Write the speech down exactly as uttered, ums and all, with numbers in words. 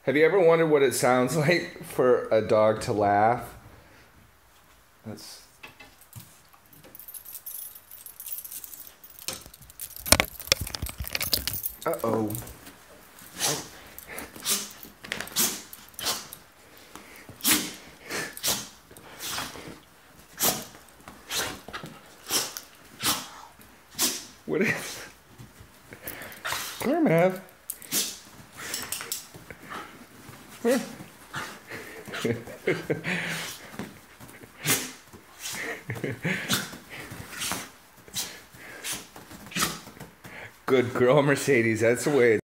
Have you ever wondered what it sounds like for a dog to laugh? That's... Uh-oh. Oh. What is... Come here, Mav. Come here. Good girl, Mercedes. That's the way.